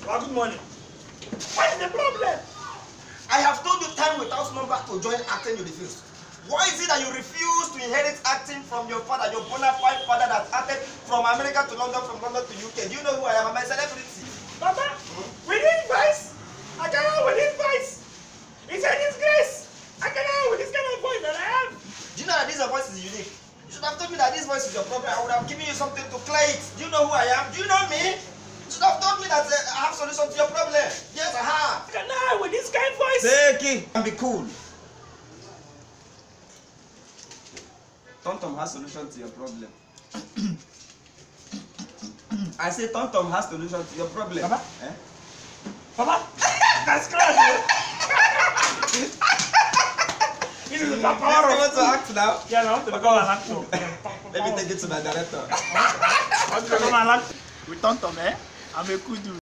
Well, good morning. What is the problem? I have told you time without number to join acting, you refuse. Why is it that you refuse to inherit acting from your father, your bona fide father that acted from America to London, from London to UK? Do you know who I am? I'm a celebrity. Papa, we need voice. I cannot with this voice. It's a disgrace. I cannot with this kind of voice that I have. Do you know that this voice is unique? You should have told me that this voice is your problem. I would have given you something to clear it. Do you know who I am? Do you know me? You should have told me that I have solution to your problem. Yes, I have. I cannot with this kind of voice. Take it and be cool. Tom has solution to your problem. I say Tom has solution to your problem. Papa? Eh? Papa? That's crazy. This is the power of... You want to act now? Yeah, I want to become an actor. Let me take it to my director. I want to become an actor. With Tom, eh? I'm a good dude.